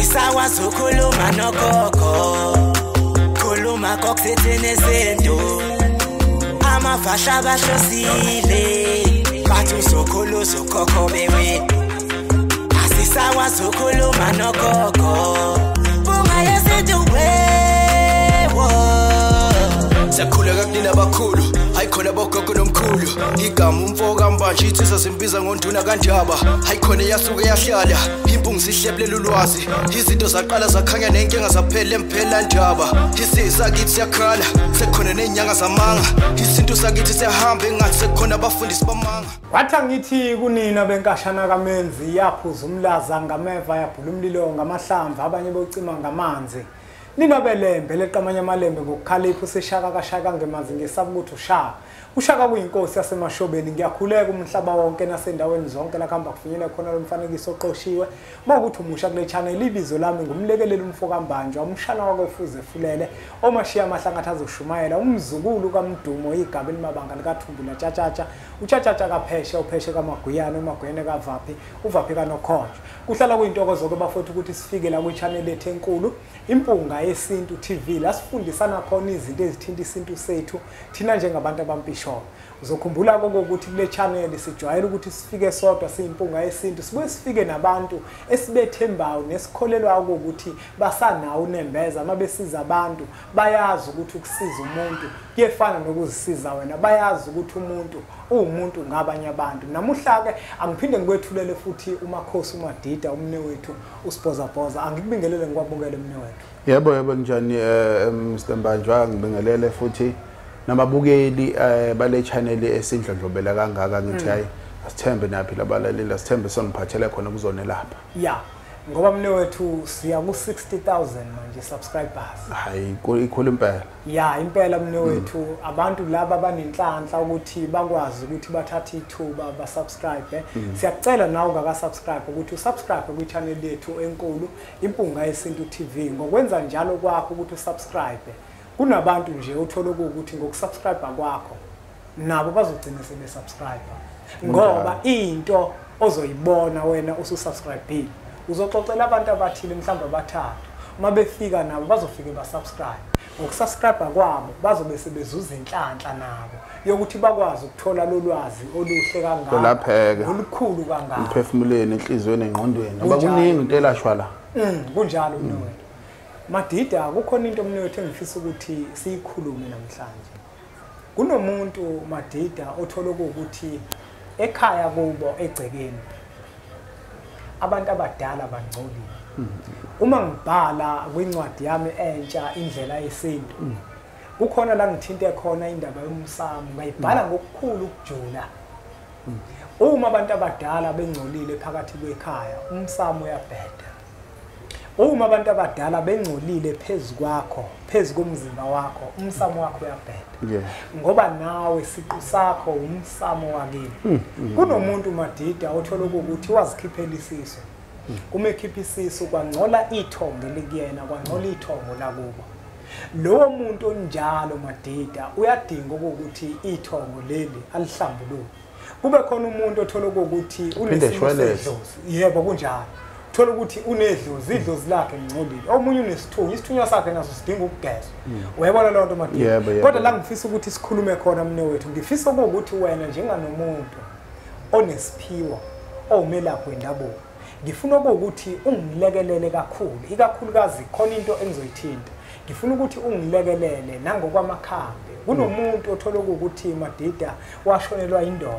asisakwazi ukukhuluma nogogo khuluma kokusethi nezinto amavasha abahlosile bathi uzokhuluza ugogo bewe asisakwazi ukukhuluma nogogo bungayesethi wewo Sakhuleka kunina abakhulu hayikhona bogogo nomkhulu igama umfoka mbanje itsisa simbiza ngonduna kanjaba hayikhona yasuke yahlala impungu sihlephlela ulwazi izinto zaqala zakhanya nenkinga zaphela emphela njaba isisa kithi siyakhala sekhona nenyanga zamanga izinto sakithi siyahamba engathi sekhona abafundisi bamanga wathi ngithi kunina benkashana kaMenzi yaphuza umlaza ngameva yabhula umlilo ngamahlamvu abanye bocima ngamanzi Nina belembe leqamanya amalembe ngokukhalipha useshaka kashaka ngemazi ngesaba ukuthi ushaka kuyinkosi yasemashobeni ngiyakhuleka umhlaba wonke nasendaweni zonke la kuhamba kufinyela khona lomfanekiso oqoshiwe makuthi umusha kule channel ibizo lami ngumlekeleli umfoka mbanjwa umshana wakofuze fulele omashiya amahlangatha azoshumayela umzukulu kaMdumo igaba elimabanga likaThumbula Tshatsha utshatsha kapheshe upheshe kaMaguyane uMaguyane kavaphi uvaphi kaNokhojo kuhlala kuyintokozo ke bafowethu ukuthi sifike la kwi channel ethu enkulu impunga yesintu TV la sifundisana khona izinto ezithinta isintu sethu thina njengabantu abampisho uzokhumbula ukuthi kule channel sijwayele ukuthi sifike sodwa siyimpunga yesintu sibuye sifike nabantu esibethembayo nesikholelwa ukuthi basanawo unembeza mabesiza abantu bayazi ukuthi ukusiza umuntu kuyefana nokuzisiza wena bayazi ukuthi umuntu umuntu ngabanye abantu namuhla ke angiphinde ngikwethulele futhi umakhosi uMadida umne wethu uSbhozabhoza angikubingelele ngikwabongele umne wethu yebo njani Mr Mbanjwa ngibingelele futhi nababukeli bale channel esindlondlobela kangaka ngithi hayi asithembe naphi labalaleli asithembe soniphathele khona kuzone lapha yeah ngoba mne wethu siya ku 60,000 manje subscribers hayi ikhulu impela yeah impela mne wethu abantu laba banenhlanhla ukuthi bakwazi ukuthi bathathe ithuba basubscribe siyakucela nawe ungaka subscribe ukuthi usubscribe kwi channel yethu enkulu impunga yesintu TV ngokwenza njalo kwakho ukuthi usubscribe kunabantu nje uthola ukuthi ngokusubscribe kwakho nabo bazogcina sebesubscribe ngoba into ozoyibona wena ususubscribe uzoxoxela abantu abathile mhlawumbe abathathu uma befika nabo bazofike basubscribe ngokusubscribe kwabo bazobe sebezuza inhlanhla nabo yokuthi bakwazi ukuthola lolwazi oluhle kangaka lapheke olukhulu kangaka umphefumulweni enhlizweni engqondweni abakuningi into elashwa la kunjalo mna wena Madida kukhona into mna wethu engifisa ukuthi siyikhulume namhlanje kunomuntu Madida othola ukuthi ekhaya kubo egcekeni abantu abadala bangcolile uma ngibhala kwincwadi yami entsha indlela yesintu kukhona la ngithinte khona indaba yomsamo ngayibhala ngokukhulu ukujula uma abantu abadala bengcolile phakathi kwekhaya umsamo uyabheda uma abantu abadala bengcolile phezukwakho phezukomzimba wakho umsamo wakho uyabheda ngoba nawe siqu sakho umsamo wakini kunomuntu Madida othola ukuthi wazikhiphela isiso uma ekhipha isiso kwangcola ithongo likuyena kwangcola ithongo lakubo lo muntu onjalo Madida uyadinga ukuthi ithongo leli alihlambuluke kube khona umuntu othola ukuthi unesimo yebo kunjalo thola ukuthi unedlozi idlozi lakhe ngcolile omunye isithunywa sakhe naso sidinga ukugeza uyabona lo nto Madida kodwa la ngifisa ukuthi sikhulume khona mne wethu ngifisa ukuthi wena njenganomuntu onesiphiwo owumelaphi wendabuko ngifuna ukuthi ungilekelele kakhulu ikakhulukazi khona into engizoyithinta ngifuna ukuthi ungilekelele nangokwamakhambi kunomuntu othola ukuthi Madida washonelwa indoda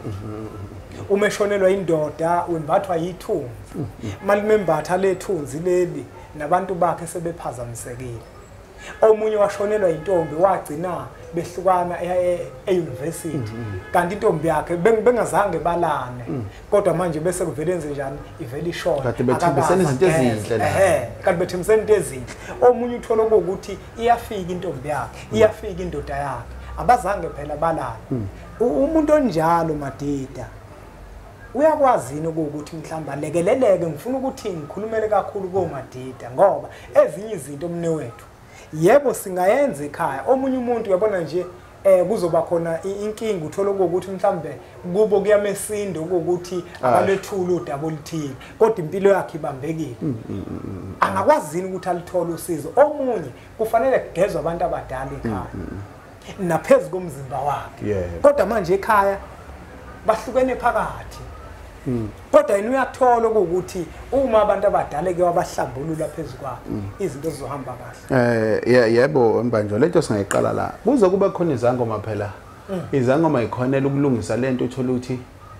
umeshonelwa indoda wembathwa yithunzi malimembatha lethunzi leli nabantu bakhe sebephazamisekile omunye washonelwa intombi wagcina behlukana e-university kanti intombi yakhe bengazange balane kodwa manje bese kuvelenze njani ivela ishona kanti bethembisene izinto ezinhle kanti bethembisene izinto ezinhle omunye uthola ukuthi iyafika intombi yakhe iyafika indoda yakhe abazange phela balane umuntu onjalo Madida uyakwazi ukuthi mhlamba alekeleleke ngifuna ukuthi ngikhulumele kakhulu koMadida ngoba ezinye izinto mne wethu yebo singayenza ekhaya omunye umuntu uyabona nje kuzoba khona inkinga uthola ukuthi mhlambe kubo kuyamesinde ukuthi abalethula udaba oluthile kodwa impilo yakhe ibambekile angakwazini ukuthi alithole usizo omunye kufanele kugezwe abantu abadala ekhaya naphezulu komzimba wakhe kodwa manje ekhaya bahlukene phakathi kodwa yena uyathola ukuthi uma abantu abadala ke wabahlambulula phezulu kwakhe izinto zizohamba kahle yebo mbanjwa lento singayiqala la kuze kube khona izangoma phela izangoma ikhonela ukulungisa lento uthola ukuthi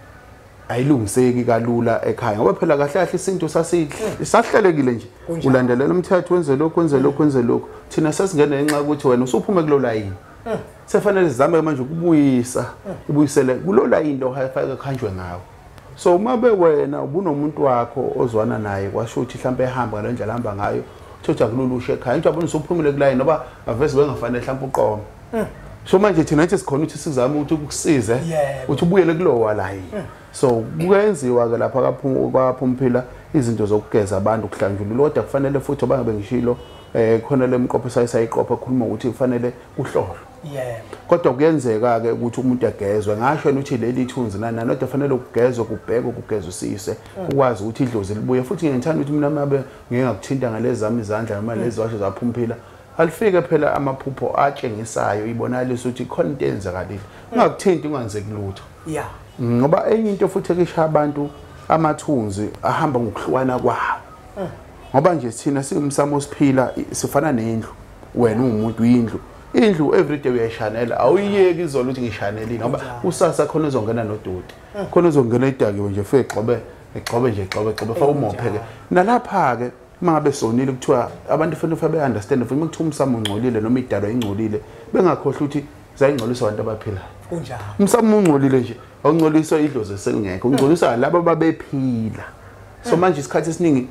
ayilungiseki kalula ekhaya ngoba phela kahle kahle isinto sahlelekile nje ulandelela umthetho wenze lokhu thina sesingene ngenxa ukuthi wena usuphume kulo layini sefanele sizame manje ukubuyisele kulo layini lo hayifaka khanjwe ngawo so uma wena ubunomuntu wakho ozwana naye kwasho ukuthi mhlambe ehamba ngalendlela hamba ngayo uthothi akululushe ekhaya into abona usuphumile kulayini noba avese bengafanele mhlambe uqoma so manje thina nathi sikhona ukuthi sizame ukuthi ukusize ukuthi ubuyele kulowa layini so kuyenziwa ke lapha kwaphumphila izinto zokugeza abantu kuhlanjulula kodwa kufanele futhi bangabe ngishilo khona lemqopho sayiqopha khuluma ukuthi kufanele kuhlolwe kodwa kuyenzeka ke ukuthi umuntu agezwe ngasho ukuthi leli thunzi nani kodwa kufanele ukugezwe kubhekwe kugezisise ukwazi ukuthi idlozi libuye futhi ngiyithanda ukuthi mina mabe ngingakuthinta ngalezi zami izandla noma lezi washo zaphumphila alifike phela amaphupho atshengisayo ibonalisa ukuthi khona into enzakalile ungakuthinti ungenzeki lutho ngoba enye into futhi ekishaya abantu amathunzi ahamba ngokuhlukana kwawo ngoba nje thina singumsamo siphila sifana nendlu wena umuntu indlu everyday uyayishanela awuyiyeki izolo ukuthi ngishanelile ngoba usasa khona uzongena nodoti khona uzongena idakiwe nje fe egcobe fa umopheke nalapha ke mangabe sonile kuthiwa abantu fanele be understand futhi makuthiwa umsamo ungcolile noma idalwa ingcolile bengakhohle ukuthi zayingcolisa abantu abaphilayo kunjalo umsamo ungcolile nje awungcoliswa idlozi eselingekho ungcoliswa labo babephila so manje isikhathi esiningi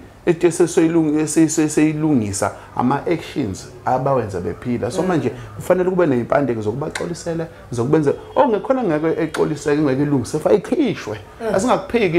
esesiyilungisa ama-actions abawenza bephila so manje kufanele kube nezimpandeko zokubaxolisela zokubenza ongekhona ngeke exoliseke ngeke ilungise fa ikhishwe asingakuphiki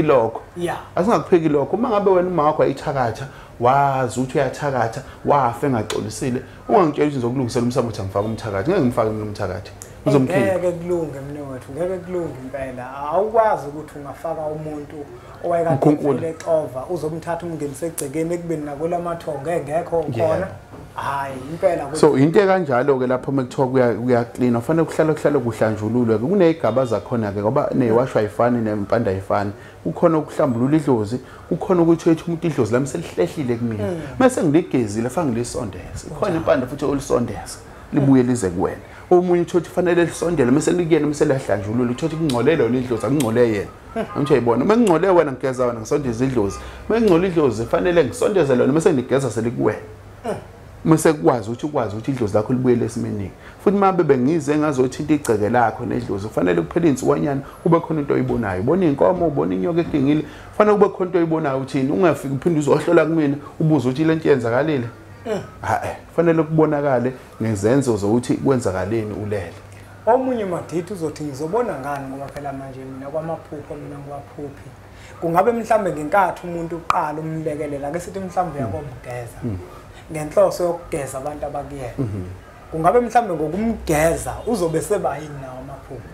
lokho uma ngabe wena uma wakho ayithakatha wazi ukuthi uyathakatha wafe engaxolisile ungangitshela ukuthi ngizokulungisela umsamo uthi angifaka umthakathi ngeke ngifake mina umthakathi ngeke kulunge mnewethu ngeke kulunge impela awukwazi ukuthi ungafaka umuntu owayekade exova uzomthatha umngenise egcekeni ekubeni nakwela mathongo engekho khona hayi impela so into kanjalo ke lapho mekuthiwa kuyaclean ufanele kuhlala kuhlanjululwe kunezigaba zakhona ke ngoba newash ayifani nempanda ayifani ukhona ukuhlambulula idlozi ukhona ukuthi wethu umuntu idlozi lami selihlehlile kumina mase ngiligezile fa ngilisondeza khona impanda futhi olisondeza libuye lize kuwena omunye uthi fanele lisondele mase likuyena mase lahlanjulula uthi kungcolelo lidlozi akungcole yena ngisho yibona mengingcole wena ngigeza wena ngisondeza idlozi mengingcole idlozi fanele ngisondeze lona mase nigeza selikuwena mase ukwazi ukuthi idlozi lakho libuye lesimeni futhi mabe bengize ngazothi into igceke lakho nedlozi kufanele kuphela insukwanyana kube khona into oyibonayo ubona inkomo ubona inyoka edingile kufanele kube khona into oyibonayo uthini ungafiki uphinde uzohlola kumina ubuza ukuthi lento yenzakalile kufanele kubonakale ngezenzo zokuthi kwenzakaleni ulele omunye madithu uzothi ngizobona ngani ngoba phela manje mina kwamaphupho mina ngiwaphuphi kungabe mhlambe ngenkathi umuntu uqala umlekelela ke sithi mhlambe yakobugeza ngenhloso yokugeza abantu abakuyena kungabe mhlambe ngokumgeza uzobe sebayini nawo amaphupho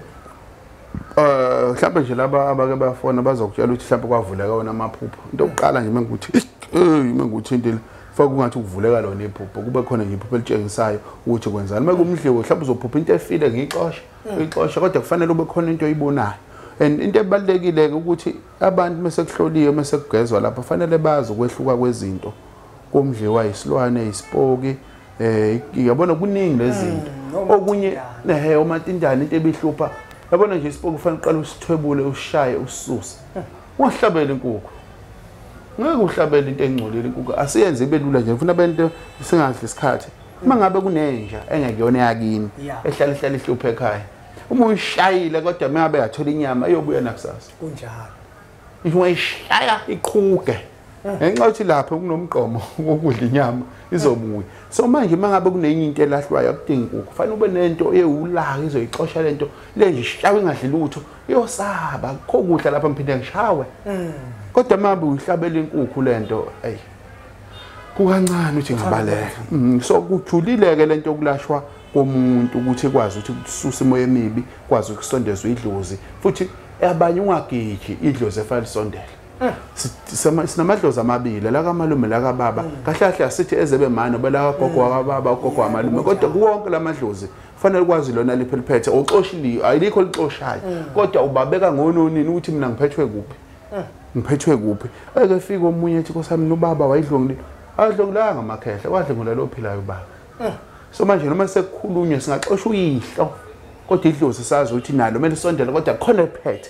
mhlambe nje laba abake bafona bazokutshela ukuthi mhlambe kwavuleka wona amaphupho into yokuqala nje mengukuthi mengukuthi into fa kungathi ukuvuleka lona iphupho kube khona nje iphupho elitshengisayo ukuthi kwenzani makumdliwo mhlawumbe uzophupha into efile ngiyixosha kodwa kufanele ube khona into oyibonayo and into ebalekile ukuthi abantu mase kuhloliwe mase kugezwa lapha fanele bazi ukwehluka kwezinto komdliwa isilwane isipoki yabona kuningi lezinto okunye omatindane into ebihlupha yabona nje isipoki kufanele uqale usithwebule ushaye usisusa uhlabele inkukhu ngeke uhlabele into engcolile inkukhu asiyenze ibe lula nje ufuna abantu singadli isikhathi uma ngabe kunenja engekuyona yakini ehlala ihluphe ekhaya uma uyishayile kodwa mengabe yathola inyama eyobuya nakusasa kunjalo uyishaya iqhuke ngenxa ukuthi lapha kunomqomo wokudla inyama izobuya so manje mangabe kunenye into elahlwayo akudingi inkukhu kufanele ube nento ewulaka izoyixosha lento le nje ishawe ingadli lutho iyosaba kho kudla lapha mphinde ngishawe kodwa mabe uhlabela inkukhu lento kukancane uthi ngabaleka so kujulile ke lento yokulashwa komuntu ukuthi ikwazi ukuthi kususe imoya emibi kwazi ukusondezwa idlozi futhi abanye ungagiji idlozi efanele sondele sinamadlozi amabili la kamalume la kababa kahle kahle asithi ezebe manje bela gogo wakababa ugogo wamalume kodwa kuwonke lamadlozi kufanele kwazi lona lipheliphethe oxoshiliyo ayilikho lixoshayo kodwa ubabeka ngononini ukuthi mina ngiphethwe kuphi ngiphethwe kuphi ake fika omunye ethi nkosami nobaba wayidlongile adlongilanga amakhehle kwadlongula lo philayo baba so manje noma sekukhulunywe singaxosha uyihlo kodwa idlozi sazi ukuthi nalo kumele sondele kodwa khona ephethe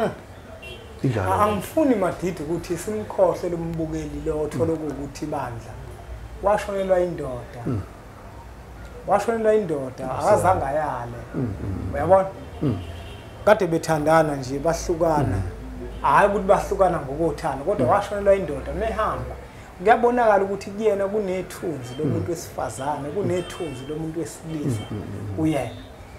angifuni madidi ukuthi simkhohle lombukeli lo othola ukuthi bandla washonelwa indoda washonelwa indoda akazange ayale uyabona kade bethandana nje bahlukana hayi ukuthi bahlukana ngokuthanda kodwa washonelwa indoda mehamba kuyabonakala ukuthi kuyena kunethunzi lomuntu wesifazane kunethunzi lomuntu wesilisa uyena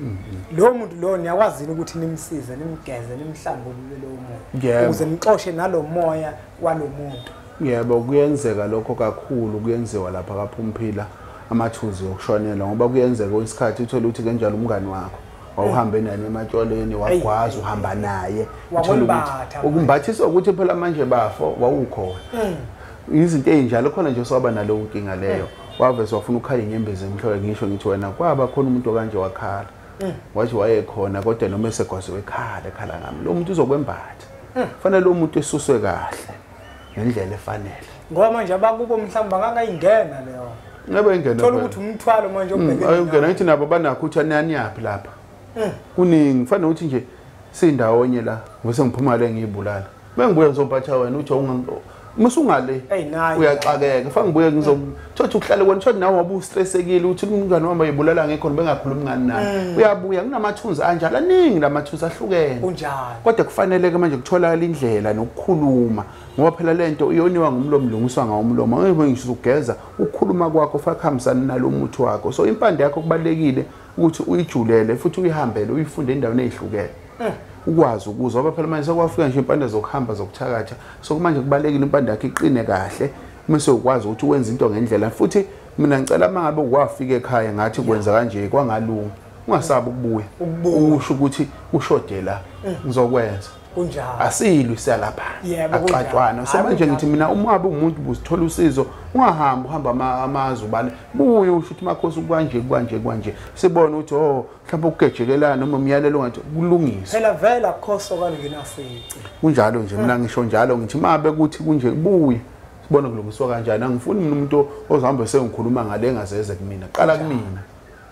lo muntu lo niyakwazi ukuthi nimsize nimgeze nimhlambulule lo muntu ukuze nixoshe nalomoya walomuntu yebo kuyenzeka lokho kakhulu kuyenziwa lapha kaPhumphila amathuzi okushonela ngoba kuyenzeka isikhathi uthola ukuthi kanjalo umngani wakho wawuhambe naye ematshwaleni wagwaza uhamba naye uthola ukuthi ukumbathisa ukuthi phela manje bafo wawukhona izinto ezinjalo khona nje soba nalo inkinga leyo wavese wafuna ukhala inyembezi emhlophe ngisho ngithi wena kwaba khona umuntu kanje wakhala wathi wayekhona kodwa noma esegwaziwe ekhala ngami lo muntu uzokwembatha kufanele lo muntu esuswe kahle ngendlela efanele ngoba manje abakubo mhlawumbe bangangayingena leyo ngabe ingena thola ukuthi umthwalo manje obhekene ayongena ngithi nabo banakho ukuthi anani yaphi lapha kuningi kufanele ukuthi nje sindawonye la bese ngiphuma le ngiyibulala bengibuye ngizophatha wena uthi musungale uyaxakeka fanele ngibuye ngizothatha ukuhlala kwena thothi nawe wabu stressekile uthi umngane wami ayibulala ngekhona bengakhuluma ngani naye uyabuya kunamathunzi anjalo aningi lamathunzi ahlukene kunjalo kodwa kufanele ke manje kutholakala indlela nokukhuluma ngoba phela lento iyoniwa ngumlomo lungiswa ngawumlomo ngeke ngisho ugeza ukukhuluma kwakho fakhambisana nalomuthi wakho so impande yakho kubalekile ukuthi uyijulele futhi uyihambele uyifunde endaweni ezihlukene ukwazi ukuzwa ngoba phela manje sekwafika nje impande zokuhamba zokuthakatha so manje kubalekile impande yakhe iqine kahle bese ukwazi ukuthi wenze into ngendlela futhi mina ngicela mangabe ukwafika ekhaya ngathi kwenza kanje kwangalunga ungasabi ukubuya usho ukuthi ushodela ngizokwenza kunjalo asilwi siyalapha aqathwana so manje ngithi mina uma abe umuntu busithola usizo ungahamba uhamba amazwi bale buye usho ukuthi makhosi kwanje sibone ukuthi mhlawumbe ukugejekelana noma umyalelo ngathi kulungisa phela vela khoso kangenasici kunjalo nje mina ngisho njalo ngithi mabe kuthi kunje buye sibone kulungiswa kanjani angifuni umuntu ozohamba sengikhuluma ngale ngazeze kumina qala kumina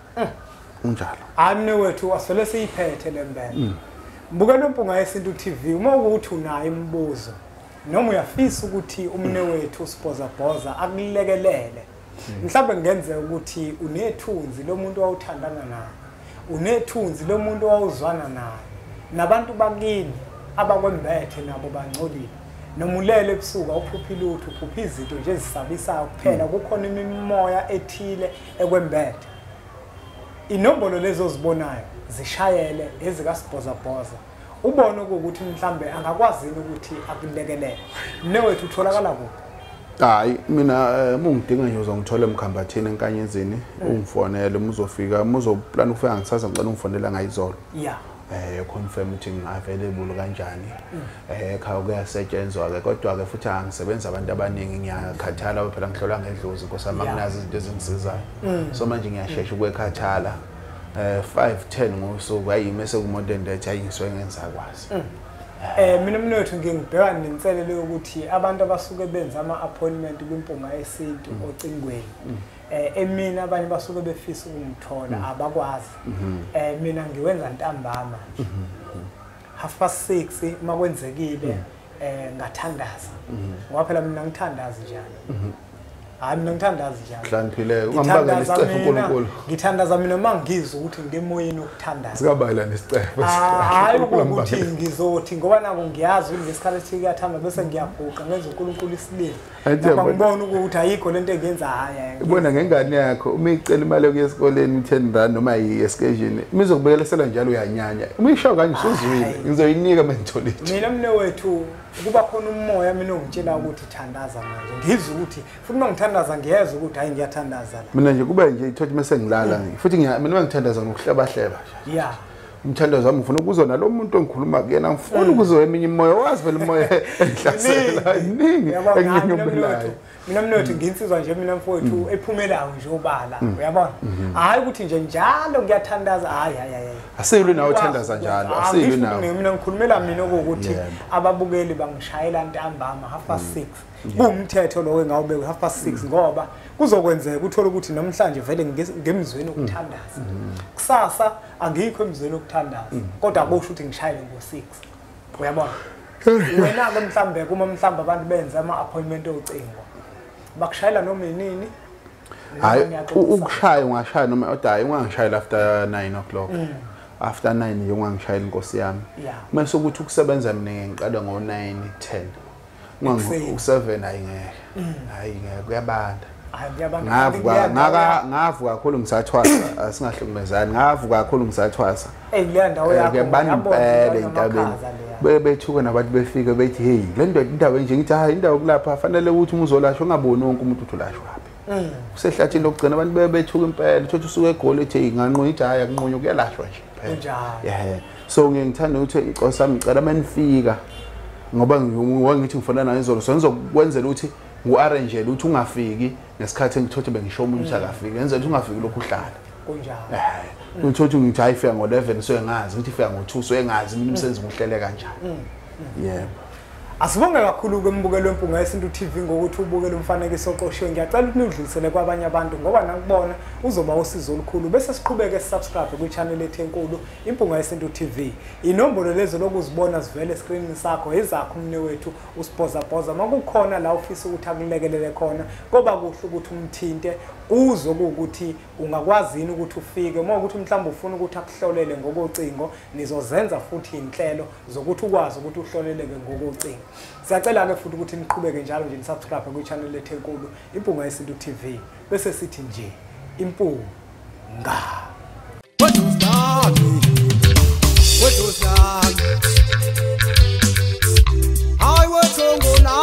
kunjalo amne wethu asele siyiphethe lembele mbukela umpunga yesintu TV uma ukuthi unayo imibuzo noma uyafisa ukuthi umne wethu Sbhozabhoza akulekelele mhlawumbe ngenzeka ukuthi unethunzi lomuntu owuthandana naye unethunzi lomuntu owuzwana naye nabantu bakini abakwembethe nabo bangcolile noma ulele ebusuku uphupha ilutho uphupha izinto nje ezisabisayo kuphela kukhona imimoya ethile ekwembethe inombolo lezo zibonayo zishayele ezika Sbhozabhoza ubone ukuthi mhlambe angakwazini ukuthi akulekelele newethu utholakala kuphi hayi mina mungidinga nje uzongithola emkhambathini enkanyezini ungifonele muzofika muzoplan ukufika ngisaza ngicela ungifonela ngayizolo confirm ukuthi ngi-available kanjani ekhaya kuyasetshenzwa ke kodwa ke futhi angisebenza abantu abaningi ngiyakhathala phela ngihlola ngedlozi nkosama kunazo izinto ezingisizayo so manje ngiyashesha ukwekhathala 5-10 ngosuku ayimese kumodern day ayingiswe ngenzakwazi mina mnethu ngingibheka nenselelo yokuthi abantu abasuke benza ama-appointment kwimpunga yesintu ocingweni emina abanye basuke befisa ukungithola abakwazi mina ngiwenza ntambama 6:30 uma kwenzekile ngathandaza ngoba phela mina ngithandaza njalo hayi mina ngithandaza njalo hlaniphile ungambangela isicefe uNkulunkulu ngithandaza mina mangizwa ukuthi ngemoyeni ukuthandaza sikabayila nesicefe hayi ukuthi ngizothi ngoba nako ngiyazi ukuthi ngesikhathi kuyathamba bese ngiyaguqa ngenza uNkulunkulu isibili ngoba ngibona ukuthi ayikho lento engenza hayi ubona ngengane yakho uma icela imali yokuya esikoleni 10 rand noma yi-excursion imizokubekela njalo uyanyanya uma ishawa kanje usuzwile ngizoyinika mangitholile mina mne wethu ukuba khona umoya mina ongitshela ukuthi thandaza manje ngizwe ukuthi futhi mangithandaza ngiyeza ukuthi hayi ngiyathandaza la mina nje kube nje ithothi mase ngilala futhi mina mangithandaza ngokuhleba yeah umthandazo wami ufuna ukuzona lo muntu ongikhuluma kuyena ngifuna ukuzwa eminye imoya wazi vele imoya ehlasela iningi enginyobelayo mina mnothi nginsizwa nje mina mfowethu ephumelayo nje obala uyabona hayi ukuthi nje njalo ngiyathandaza hayi asilwe nawe uthandaza njalo asilwe nawe mina ngikhulumela mina ukuthi ababukeli bangishayela ntambama 6:30 kumthetho lo engawubeka 6:30 ngoba kuzokwenzeka uthola ukuthi namhlanje vele ngemizweni ukuthandaza kusasa angikho emizweni ukuthandaza kodwa akusho ukuthi ngishayele ngo6 uyabona wena ke mhlambe kuma mhlambe abantu benza ama appointment ocingo bakushayela noma inini hayi ukushaya ungashaya noma odayi ungangishayela after 9 o'clock after 9 ungangishayela inkosi yami mase ukuthi ukusebenza mina ngiqala ngo9 10 ngo7 ayingeke kuyabanda ngavuka kakhulu ngisathwasa asingahlukumezani ngavuka kakhulu ngisathwasa kuleya ndawo yakho kuyabanda impela entabeni bethuka nabantu befike bethi hey le ndoda indawo enje ngithi hayi indawo kulapha fanele ukuthi umuzolashwa ungaboni wonke umuntu uthulashwa lapha kusehlathini lokugcina abantu bethuka impela uthi usuke egoli ethi nganqonya ithi hayi akunqonya kuyalashwa nje phela so ngiyangithanda ukuthi inkosi yami ngicela manifika ngoba ngithi ngifuna nayo izolo so ngizokwenzela ukuthi ngu-arrangele ukuthi ungafiki nesikhathi engithothi bengisho omunye ukuthi akafiki ngenzela ukuthi ungafiki lokhu uhlala kunjalo uthothi ngithi hayi fika ngo11 so engazi ukuthi fika ngo2 so engazi mina umsebenzi ngihlele kanjani yebo asibonge kakhulu kwembukelo wempunga yesintu TV ngokuthi ubukele umfanekiso oqoshiwe ngiyacela ukuthi nidlulisele kwabanye abantu ngoba nakubona uzoba usizo olukhulu bese siqhubeke subscribe ku-channel ethu enkulu impunga yesintu TV inombolo lezo lokuzibona zivele escreenini sakho ezakho umne wethu uSbhozabhoza makukhona la ufisa ukuthi akulekelele khona ngoba kuhle ukuthi umthinte uzwe ukuthi ungakwazini ukuthi ufike uma ukuthi mhlawumbe ufuna ukuthi akuhlolele ngokocingo nizozenza futhi inhlelo zokuthi ukwazi ukuthi uhloleleke ngokocingo siyacela ke futhi ukuthi niqhubeke njalo nje nisubscribe ku-channel ethu enkulu impunga yesintu TV bese sithi nje impunga I was